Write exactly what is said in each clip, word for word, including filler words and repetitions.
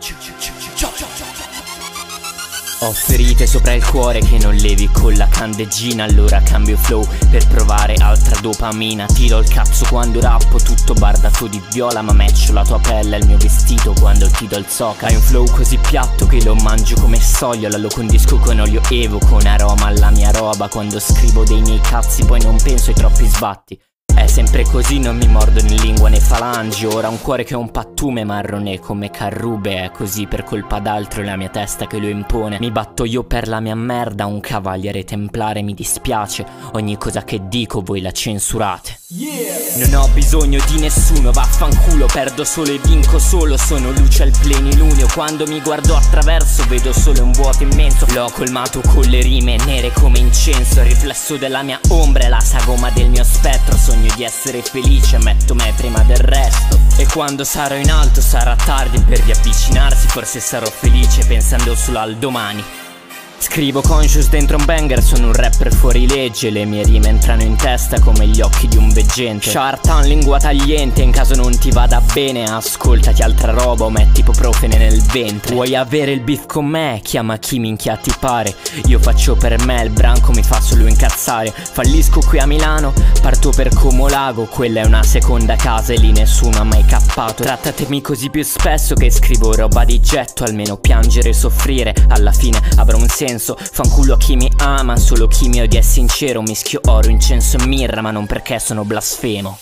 Ho ferite sopra il cuore che non levi con la candeggina. Allora cambio flow per provare altra dopamina. Tiro il cazzo quando rappo, tutto bardato di viola. Ma matcho la tua pelle al mio vestito quando ti do il soca. Hai un flow così piatto che lo mangio come sogliola. Lo condisco con olio evo, con aroma alla mia roba. Quando scrivo dei miei cazzi poi non penso ai troppi sbatti. È sempre così, non mi mordo né lingua né falangi. Ora un cuore che è un pattume marrone come Carrube. È così per colpa d'altro, è la mia testa che lo impone. Mi batto io per la mia merda, un cavaliere templare. Mi dispiace, ogni cosa che dico voi la censurate. Yeah. Non ho bisogno di nessuno, vaffanculo. Perdo solo e vinco solo, sono luce al plenilunio. Quando mi guardo attraverso vedo solo un vuoto immenso. L'ho colmato con le rime nere come incenso. Il riflesso della mia ombra è la sagoma del mio spettro. Sogno di essere felice, metto me prima del resto. E quando sarò in alto sarà tardi per riavvicinarsi. Forse sarò felice pensando solo al domani. Scrivo conscious dentro un banger, sono un rapper fuori legge. Le mie rime entrano in testa come gli occhi di un veggente. Shartan, lingua tagliente, in caso non ti vada bene ascoltati altra roba o metti ipoprofene nel ventre. Vuoi avere il beef con me? Chiama chi minchia ti pare. Io faccio per me, il branco mi fa solo incazzare. Fallisco qui a Milano, parto per Como Lago. Quella è una seconda casa e lì nessuno ha mai cappato. Trattatemi così più spesso che scrivo roba di getto. Almeno piangere e soffrire, alla fine avrà un senso. Fanculo a chi mi ama, solo chi mi odia è sincero. Mischio oro, incenso e mirra, ma non perché sono blasfemo.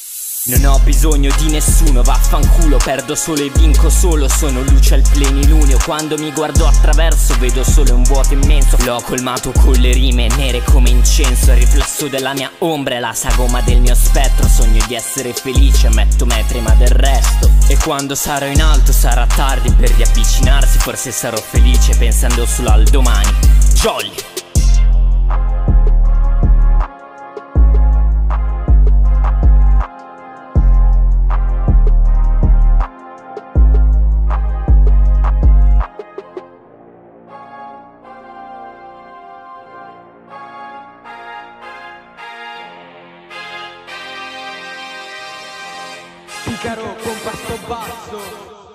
Non ho bisogno di nessuno, vaffanculo. Perdo solo e vinco solo, sono luce al plenilunio. Quando mi guardo attraverso vedo solo un vuoto immenso. L'ho colmato con le rime nere come incenso. Il riflesso della mia ombra è la sagoma del mio spettro. Sogno di essere felice, metto me prima del resto. E quando sarò in alto sarà tardi per riavvicinarsi. Forse sarò felice pensando solo al domani. Jolly. Picaro con passo basso.